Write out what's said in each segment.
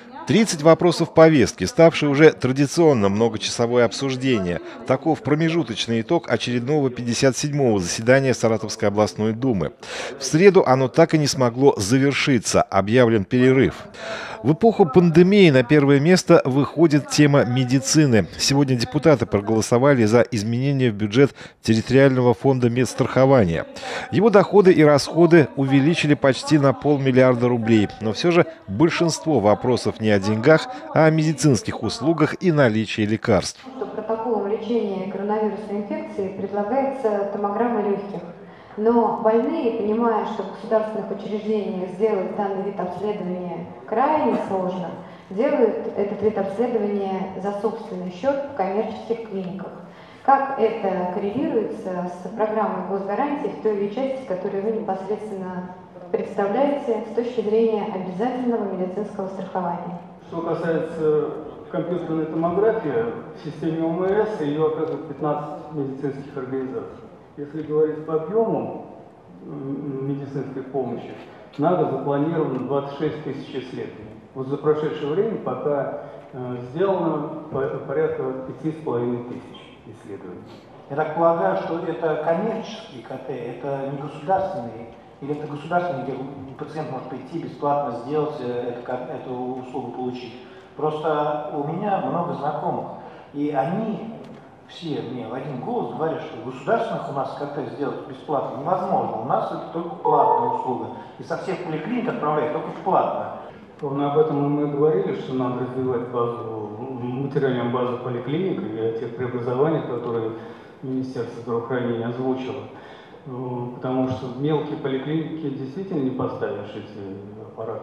30 вопросов повестки, ставшие уже традиционно многочасовое обсуждение. Таков промежуточный итог очередного 57-го заседания Саратовской областной думы. В среду оно так и не смогло завершиться, объявлен перерыв. В эпоху пандемии на первое место выходит тема медицины. Сегодня депутаты проголосовали за изменения в бюджет территориального фонда медстрахования. Его доходы и расходы увеличили почти на 500 миллиона рублей. Но все же большинство вопросов не о деньгах, а о медицинских услугах и наличии лекарств. Протоколом лечения коронавирусной инфекции предлагается томограмма легких. Но больные, понимая, что в государственных учреждениях сделать данный вид обследования крайне сложно, делают этот вид обследования за собственный счет в коммерческих клиниках. Как это коррелируется с программой госгарантий в той ее части, которую вы непосредственно представляете с точки зрения обязательного медицинского страхования? Что касается компьютерной томографии, в системе ОМС ее оказывают 15 медицинских организаций. Если говорить по объему медицинской помощи, надо запланировано 26 тысяч исследований. Вот за прошедшее время пока сделано порядка 5,5 тысяч исследований. Я так полагаю, что это коммерческий КТ, это не государственный, или это государственный, где пациент может прийти бесплатно сделать эту услугу получить. Просто у меня много знакомых, и они все мне в один голос говорят, что государственных у нас КТ сделать бесплатно невозможно. У нас это только платная услуга. И со всех поликлиник отправляют только платно. Ровно об этом мы говорили, что надо развивать материальную базу поликлиник и о тех преобразованиях, которые Министерство здравоохранения озвучило. Потому что мелкие поликлиники действительно не поставишь эти аппараты.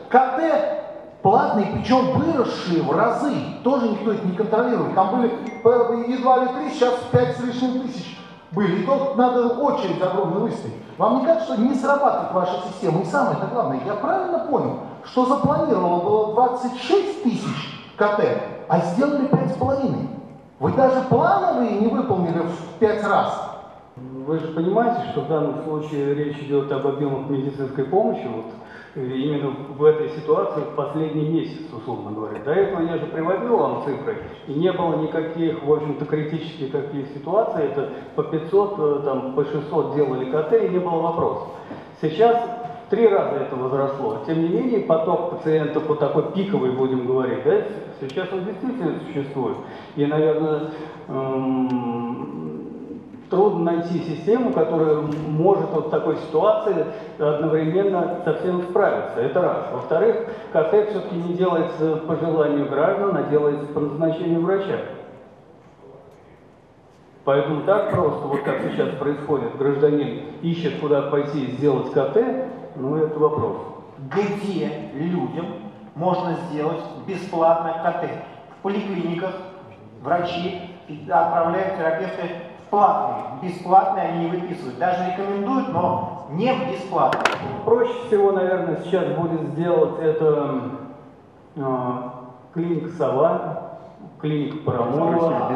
КТ платные, причем выросшие в разы. Тоже никто это не контролирует. Там были едва ли 3, сейчас 5 с лишним тысяч были. И тут надо очередь огромную выставить. Вам не кажется, что не срабатывает ваша система? И самое главное, я правильно понял, что запланировано было 26 тысяч КТ, а сделали 5,5. Вы даже плановые не выполнили в 5 раз. Вы же понимаете, что в данном случае речь идет об объемах медицинской помощи. Вот именно в этой ситуации в последний месяц, условно говоря. До этого я же приводил вам цифры, и не было никаких, в общем-то, критических каких ситуаций. Это по 500, там, по 600 делали КТ, и не было вопросов. Сейчас в 3 раза это возросло. Тем не менее, поток пациентов, вот такой пиковый, будем говорить, да, сейчас он действительно существует. И, наверное, трудно найти систему, которая может вот в такой ситуации одновременно со всем справиться. Это раз. Во-вторых, КТ все-таки не делается по желанию граждан, а делается по назначению врача. Поэтому так просто, вот как сейчас происходит, гражданин ищет, куда пойти и сделать КТ, ну это вопрос. Где людям можно сделать бесплатно КТ? В поликлиниках врачи отправляют терапевты платные. Бесплатные они не выписывают. Даже рекомендуют, но не бесплатно. Проще всего, наверное, сейчас будет сделать это клиника «Сова», клиника «Парамонова».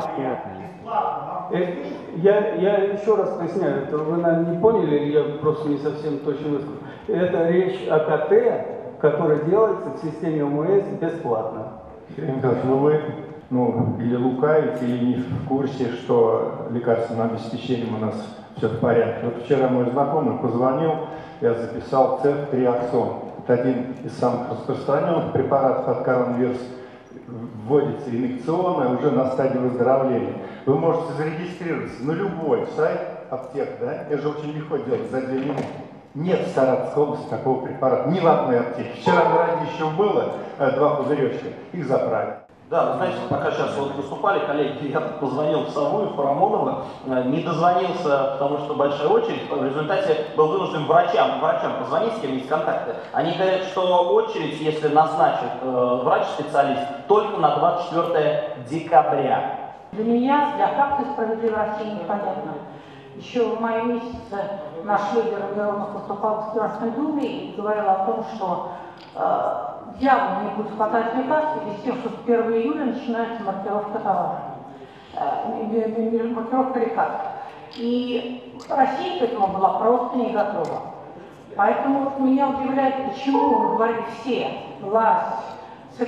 Я еще раз поясняю, это вы, наверное, не поняли, или я просто не совсем точно высказал. Это речь о КТ, который делается в системе ОМС бесплатно. Сергей Николаевич, вы или лукавите, или не в курсе, что лекарственным обеспечением у нас все в порядке. Вот вчера мой знакомый позвонил, я записал цефтриаксон. Это один из самых распространенных препаратов от коронавируса. Вводится инъекционно, уже на стадии выздоровления. Вы можете зарегистрироваться на любой сайт аптек, да? Это же очень легко делать за 2 минуты. Нет в Саратовской области такого препарата, ни в одной аптеке. Вчера на Радищево было 2 пузыречка, их забрали. Да, вы знаете, пока сейчас вот выступали коллеги, я позвонил в Сову и в Парамонова, не дозвонился, потому что большая очередь, в результате был вынужден врачам позвонить, с кем есть контакты. Они говорят, что очередь, если назначит врач-специалист, только на 24 декабря. Для меня, для фракции «Справедливой России» непонятно. Еще в мае месяце наш лидер Миронов выступал в Государственной Думе и говорил о том, что явно не будет хватать лекарств, в связи с тем, что с 1 июля начинается маркировка товара, маркировка лекарств. И Россия к этому была просто не готова. Поэтому меня удивляет, почему, говорили все, власть, ЦК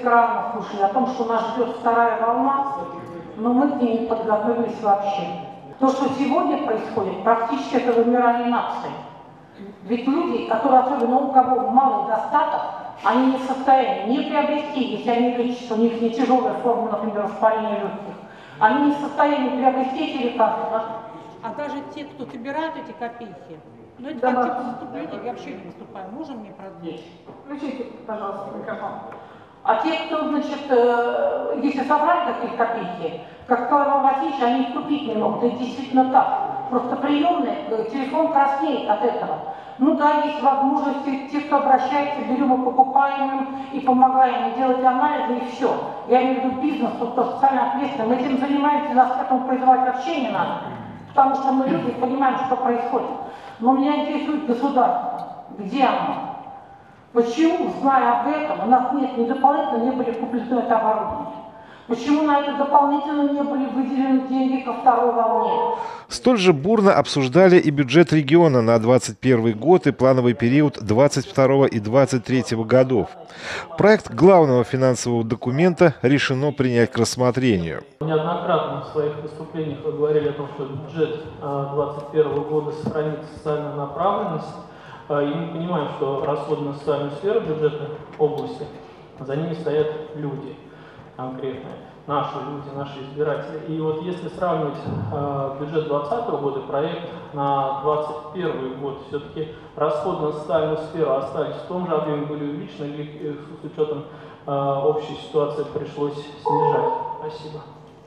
телеграммах слушали о том, что нас ждет вторая волна, но мы к ней не подготовились вообще. То, что сегодня происходит, практически это вымирание нации. Ведь люди, которые, особенно у кого малый достаток, они не в состоянии не приобрести, если они лечатся, у них не тяжелая форма, например, воспаления легких, они не в состоянии приобрести эти лекарства. А даже те, кто собирают эти копейки, ну это как типа выступление, я вообще не выступаю. Можем мне продать? Включите, пожалуйста, микрофон. А те, кто, значит, если собрали такие копейки, как сказал Иван Васильевич, они их купить не могут. Это действительно так. Просто приемный телефон краснеет от этого. Ну да, есть возможности, те, кто обращается, берем и покупаем им, и помогаем им делать анализы, и все. Я имею в виду бизнес, кто социально ответственный. Мы этим занимаемся, нас к этому призывать вообще не надо. Потому что мы люди понимаем, что происходит. Но меня интересует государство. Где оно? Почему, зная об этом, у нас нет, дополнительно не были куплены это оборудование? Почему на это дополнительно не были выделены деньги ко второй волне? Столь же бурно обсуждали и бюджет региона на 2021 год и плановый период 2022 и 2023 годов. Проект главного финансового документа решено принять к рассмотрению. Неоднократно в своих выступлениях вы говорили о том, что бюджет 2021 года сохранит социальную направленность. И мы понимаем, что расходы на социальную сферу бюджетной области, за ними стоят люди конкретные, наши люди, наши избиратели. И вот если сравнивать бюджет 2020 года, проект на 2021 год, все-таки расходы на социальную сферу остались в том же объеме, были увеличены, или с учетом общей ситуации пришлось снижать? Спасибо.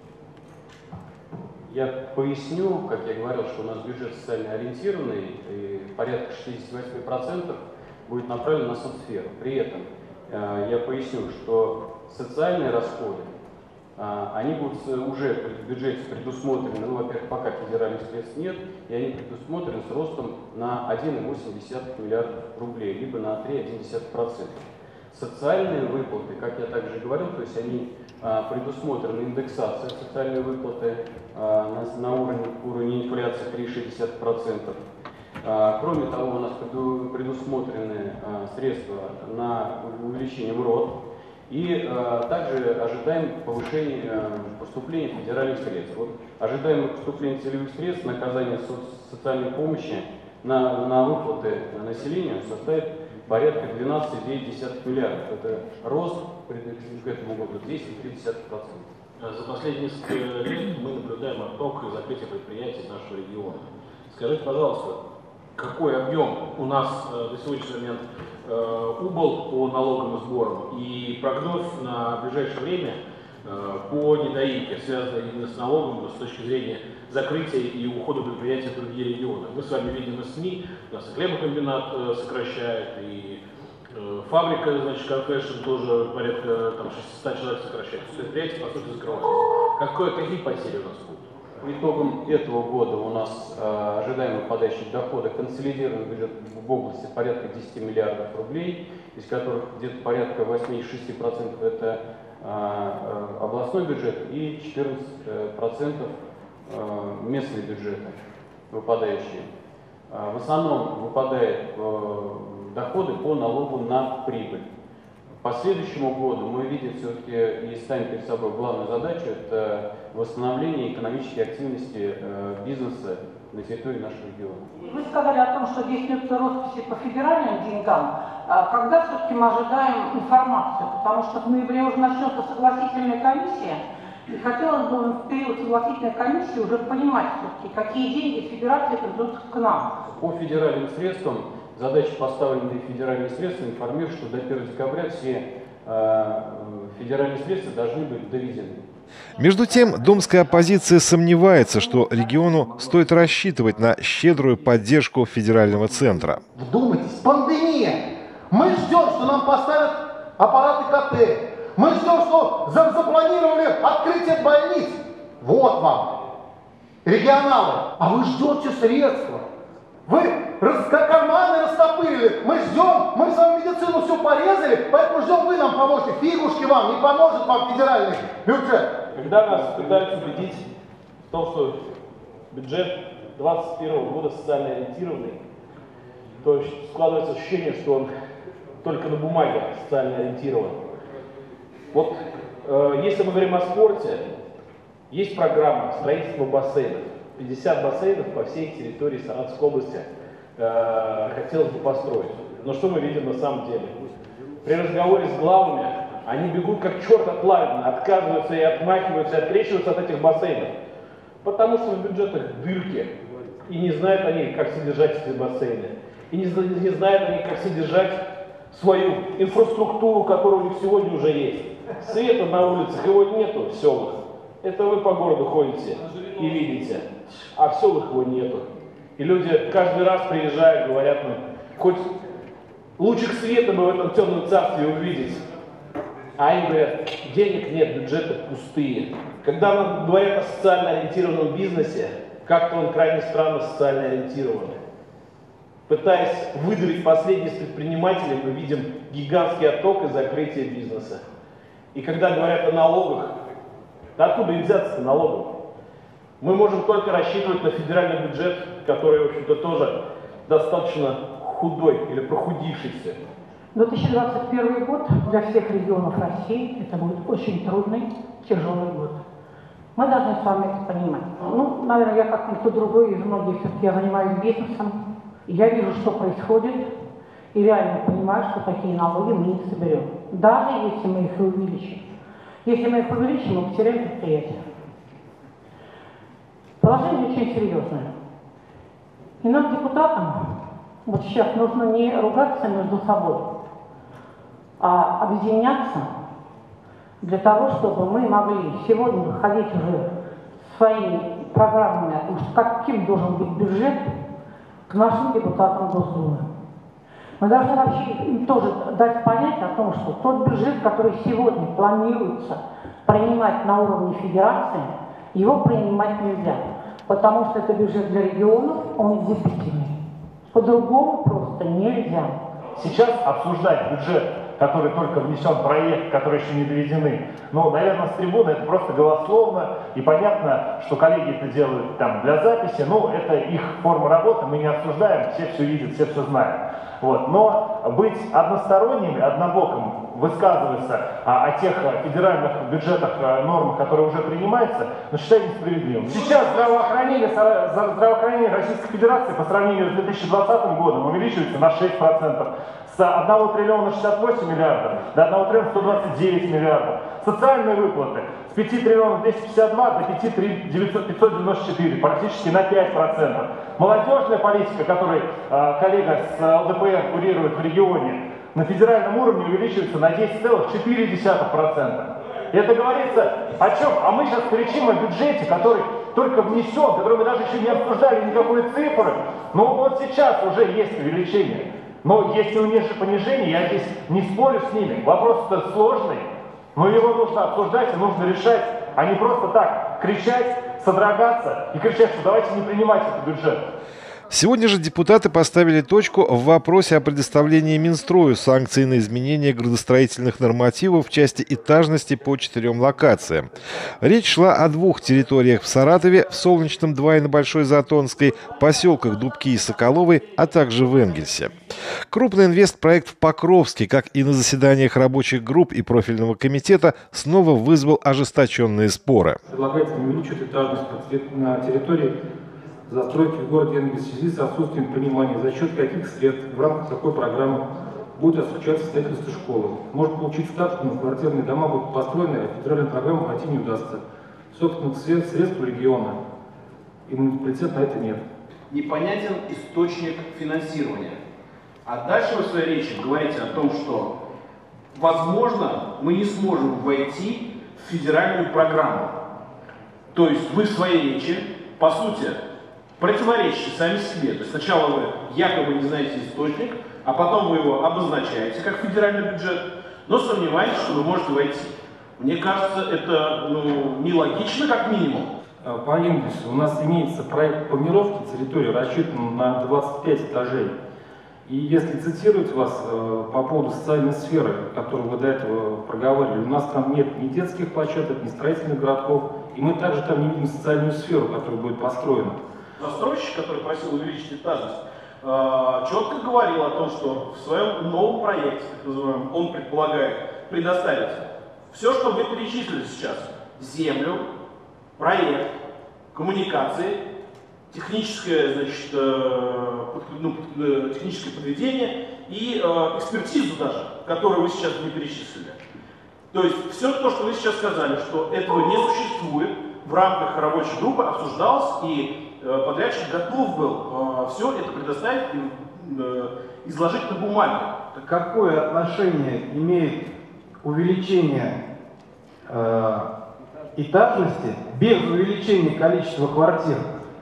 Я поясню, как я говорил, что у нас бюджет социально ориентированный, и порядка 68% будет направлен на соцсферу. При этом я поясню, что социальные расходы, они будут уже в бюджете предусмотрены, ну, во-первых, пока федеральных средств нет, и они предусмотрены с ростом на 1,8 миллиардов рублей, либо на 3,1%. Социальные выплаты, как я также говорил, то есть они предусмотрены индексация социальной выплаты на уровне инфляции 3,60%. Кроме того, у нас предусмотрены средства на увеличение МРОТ. И также ожидаем повышения поступления федеральных средств. Вот ожидаемое поступление целевых средств на оказание социальной помощи на выплаты населению составит порядка 12,9 миллиардов. Это рост к этому году 10,3%. За последние несколько лет мы наблюдаем отток и закрытие предприятий нашего региона. Скажите, пожалуйста, какой объем у нас на сегодняшний момент убыл по налоговым сборам и прогноз на ближайшее время по недоимке, связанной именно с налогом с точки зрения закрытия и ухода предприятий в другие регионы? Мы с вами видим на СМИ, у нас и хлебокомбинат сокращает, и фабрика, значит, Confession тоже порядка 600 человек сокращает. Предприятия, по сути, закрываются. Какие потери у нас будут? По итогам этого года у нас ожидаемые выпадающие доходы консолидированный бюджет в области порядка 10 миллиардов рублей, из которых где-то порядка 8,6% это областной бюджет и 14% местные бюджеты выпадающие. В основном выпадают доходы по налогу на прибыль. По следующему году мы видим все-таки и ставим перед собой главную задачу – это восстановление экономической активности бизнеса на территории нашего региона. Вы сказали о том, что здесь нет росписи по федеральным деньгам. Когда все-таки мы ожидаем информацию? Потому что в ноябре уже начнется согласительная комиссия. И хотелось бы в период согласительной комиссии уже понимать все-таки, какие деньги федерации придут к нам. По федеральным средствам задача, поставленная федеральные средства, информирует, что до 1 декабря все федеральные средства должны быть доведены. Между тем, думская оппозиция сомневается, что региону стоит рассчитывать на щедрую поддержку федерального центра. Вдумайтесь, пандемия. Мы ждем, что нам поставят аппараты КТ. Мы ждем, что запланировали открытие больниц. Вот вам, регионалы. А вы ждете средства. Вы карманы растопырили. Мы ждем, мы с вами медицину все порезали, поэтому ждем, вы нам поможете. Фигушки вам, не поможет вам федеральный бюджет. Когда нас пытаются убедить в том, что бюджет 2021 года социально ориентированный, то складывается ощущение, что он только на бумаге социально ориентирован. Вот если мы говорим о спорте, есть программа строительства бассейнов. 50 бассейнов по всей территории Саратовской области хотелось бы построить. Но что мы видим на самом деле? При разговоре с главами они бегут как черт от лагеря, отказываются и отмахиваются, и открещиваются от этих бассейнов. Потому что в бюджетах дырки. И не знают они, как содержать эти бассейны. И не знают они, как содержать свою инфраструктуру, которая у них сегодня уже есть. Света на улицах, его нету в селах. Это вы по городу ходите и видите. А в селах его нету. И люди каждый раз приезжают, говорят, ну, хоть лучик света бы в этом темном царстве увидеть. А им говорят, денег нет, бюджеты пустые. Когда нам говорят о социально ориентированном бизнесе, как-то он крайне странно социально ориентирован. Пытаясь выдавить последний из предпринимателей, мы видим гигантский отток и закрытие бизнеса. И когда говорят о налогах, да откуда им взяться налогов? Мы можем только рассчитывать на федеральный бюджет, который, в общем-то, тоже достаточно худой или прохудившийся. 2021 год для всех регионов России это будет очень трудный, тяжелый год. Мы должны с вами это понимать. Ну, наверное, я как никто другой из многих, все-таки я занимаюсь бизнесом, и я вижу, что происходит, и реально понимаю, что такие налоги мы не соберем. Даже если мы их увеличим. Если мы их увеличим, мы потеряем предприятие. Положение очень серьезное. И нам, депутатам, вот сейчас нужно не ругаться между собой, а объединяться для того, чтобы мы могли сегодня выходить уже своими программами о том, что каким должен быть бюджет к нашим депутатам Госдумы. Мы должны вообще им тоже дать понять о том, что тот бюджет, который сегодня планируется принимать на уровне федерации, его принимать нельзя, потому что это бюджет для регионов, он губительный. По-другому просто нельзя. Сейчас обсуждать бюджет, который только внесен проект, который еще не доведены, но, наверное, с трибуны это просто голословно, и понятно, что коллеги это делают там для записи, ну, это их форма работы, мы не обсуждаем, все видят, все знают. Вот. Но быть односторонними, однобоким, высказываться о тех федеральных бюджетах, нормах, которые уже принимаются, но считаю несправедливым. Сейчас здравоохранение Российской Федерации по сравнению с 2020 годом увеличивается на 6%. С 1 триллиона 68 миллиардов до 1 триллиона 129 миллиардов. Социальные выплаты с 5 триллионов 252 до 5 594, практически на 5%. Молодежная политика, которую коллега с ЛДПР курирует в регионе, на федеральном уровне увеличивается на 10,4%. И это говорится о чем? А мы сейчас кричим о бюджете, который только внесен, который мы даже еще не обсуждали никакой цифры. Но вот сейчас уже есть увеличение. Но если у них же понижение, я здесь не спорю с ними. Вопрос-то сложный, но его нужно обсуждать и нужно решать, а не просто так кричать, содрогаться и кричать, что давайте не принимать этот бюджет. Сегодня же депутаты поставили точку в вопросе о предоставлении Минстрою санкций на изменение градостроительных нормативов в части этажности по 4 локациям. Речь шла о 2 территориях в Саратове, в Солнечном 2 и на Большой Затонской, поселках Дубки и Соколовой, а также в Энгельсе. Крупный инвестпроект в Покровске, как и на заседаниях рабочих групп и профильного комитета, снова вызвал ожесточенные споры. Предлагается увеличить этажность на территории застройки в городе Энгельс в связи с отсутствием понимания, за счет каких средств в рамках такой программы будет осуществляться строительство школы. Может получить ставку, но квартирные дома будут построены, а федеральную программу пройти не удастся. Собственно, средств региона и муниципалитета на это нет. Непонятен источник финансирования. А дальше вы в своей речи говорите о том, что, возможно, мы не сможем войти в федеральную программу. То есть вы в своей речи, по сути, противоречите сами себе. То есть сначала вы якобы не знаете источник, а потом вы его обозначаете как федеральный бюджет, но сомневаетесь, что вы можете войти. Мне кажется, это нелогично как минимум. По Энгельсу у нас имеется проект планировки территории, рассчитан на 25 этажей. И если цитировать вас по поводу социальной сферы, которую вы до этого проговаривали, у нас там нет ни детских площадок, ни строительных городков, и мы также там не видим социальную сферу, которая будет построена. Застройщик, который просил увеличить этажность, четко говорил о том, что в своем новом проекте, так называемом, он предполагает предоставить Все, что вы перечислили сейчас, землю, проект, коммуникации, техническое, значит, техническое подведение и экспертизу даже, которую вы сейчас не перечислили. То есть все то, что вы сейчас сказали, что этого не существует, в рамках рабочей группы обсуждалось, и подрядчик готов был все это предоставить и изложить на бумаге. Какое отношение имеет увеличение этажности без увеличения количества квартир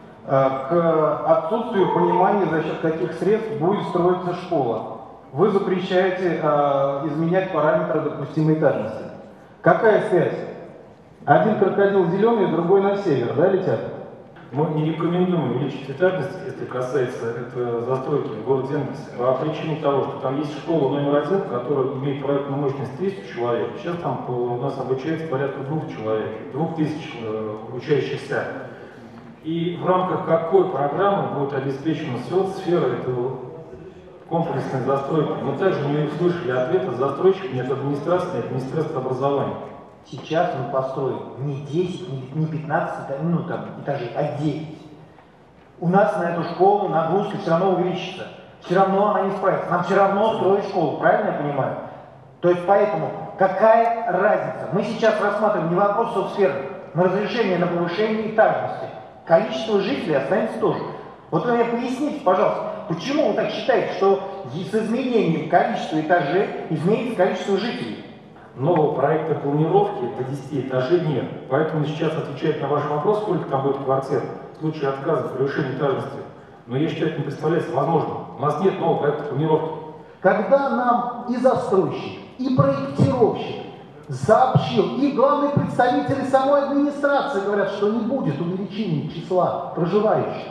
к отсутствию понимания, за счет каких средств будет строиться школа? Вы запрещаете изменять параметры допустимой этажности. Какая связь? Один крокодил зеленый, другой на север, да, летят? Мы не рекомендуем увеличить этажность, если касается застройки в городе Энгельсе, по причине того, что там есть школа номер 1, которая имеет проектную мощность 300 человек. Сейчас там у нас обучается порядка 2 человек, 2000 учащихся. И в рамках какой программы будет обеспечена соцсфера этого комплексной застройки? Мы также не услышали ответа застройщика, нет администрации, нет Министерства образования. Сейчас мы построим не 10, не 15 этажей, а 9. У нас на эту школу нагрузка все равно увеличится. Все равно она не справится. Нам все равно строить школу, правильно я понимаю? То есть поэтому какая разница? Мы сейчас рассматриваем не вопрос соцсферы, но разрешение на повышение этажности. Количество жителей останется тоже. Вот вы мне поясните, пожалуйста, почему вы так считаете, что с изменением количества этажей изменится количество жителей? Нового проекта планировки до 10 этажей нет. Поэтому сейчас отвечать на ваш вопрос, сколько там будет квартир в случае отказа в повышении этажности. Но я считаю, это не представляется возможным. У нас нет нового проекта планировки. Когда нам и застройщик, и проектировщик сообщил, и главные представители самой администрации говорят, что не будет увеличения числа проживающих,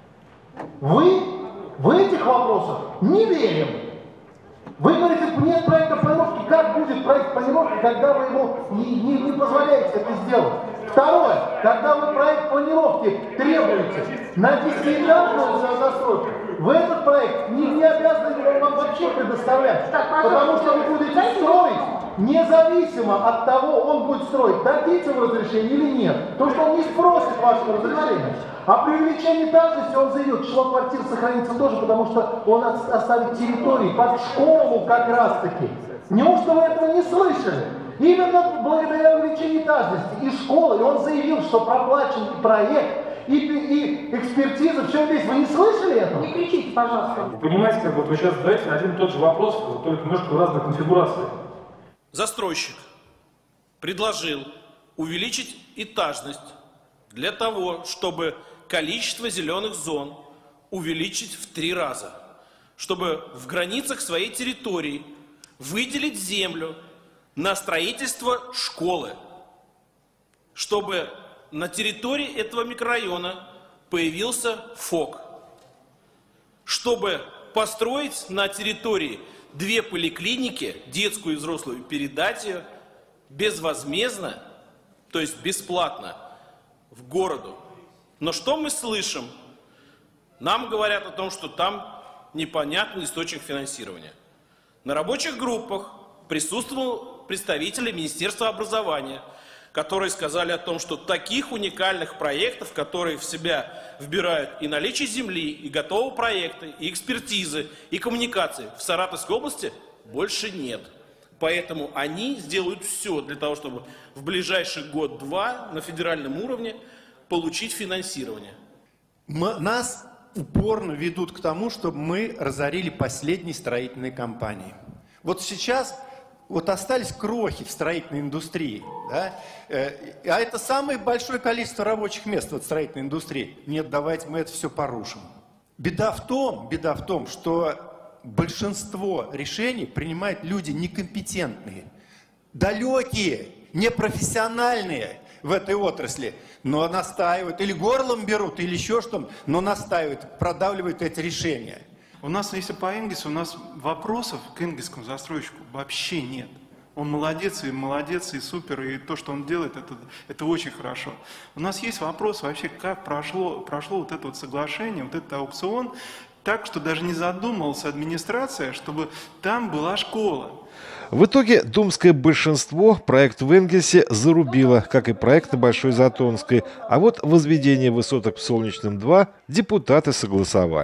вы в этих вопросах не верим. Вы говорите, нет проекта планировки. Как будет проект планировки, когда вы ему не позволяете это сделать? Второе, когда вы проект планировки требуете на 10-этажную застройку, вы этот проект не обязаны вам вообще предоставлять. Потому что вы будете строить независимо от того, он будет строить, дадите вы разрешение или нет. Потому что он не спросит вашего разрешения. А при увеличении этажности он заявил, число квартир сохранится тоже, потому что он оставит территории под школу как раз таки. Неужто вы этого не слышали? Именно благодаря увеличению этажности и школы, и он заявил, что проплачен проект, и экспертиза, все здесь. Вы не слышали этого? Не кричите, пожалуйста. Вы понимаете, как вот вы сейчас задаете один и тот же вопрос, только немножко в разной конфигурации. Застройщик предложил увеличить этажность для того, чтобы количество зеленых зон увеличить в 3 раза, чтобы в границах своей территории выделить землю на строительство школы, чтобы на территории этого микрорайона появился ФОК, чтобы построить на территории 2 поликлиники, детскую и взрослую, передать ее безвозмездно, то есть бесплатно, в городу. Но что мы слышим? Нам говорят о том, что там непонятный источник финансирования. На рабочих группах присутствовал представители Министерства образования, которые сказали о том, что таких уникальных проектов, которые в себя вбирают и наличие земли, и готовые проекты, и экспертизы, и коммуникации в Саратовской области, больше нет. Поэтому они сделают все для того, чтобы в ближайший год-два на федеральном уровне получить финансирование. Нас упорно ведут к тому, чтобы мы разорили последние строительные компании. Вот сейчас вот остались крохи в строительной индустрии, да? А это самое большое количество рабочих мест в строительной индустрии. Нет, давайте мы это все порушим. Беда в том, что большинство решений принимают люди некомпетентные, далекие, непрофессиональные в этой отрасли, но настаивают, или горлом берут, или еще что-то, но настаивают, продавливают эти решения. У нас, если по Энгельсу, у нас вопросов к энгельскому застройщику вообще нет. Он молодец, и супер, и то, что он делает, это очень хорошо. У нас есть вопрос вообще, как прошло вот это вот соглашение, вот этот аукцион, так, что даже не задумывалась администрация, чтобы там была школа. В итоге думское большинство проект в Энгельсе зарубило, как и проект на Большой Затонской. А вот возведение высоток в Солнечном-2 депутаты согласовали.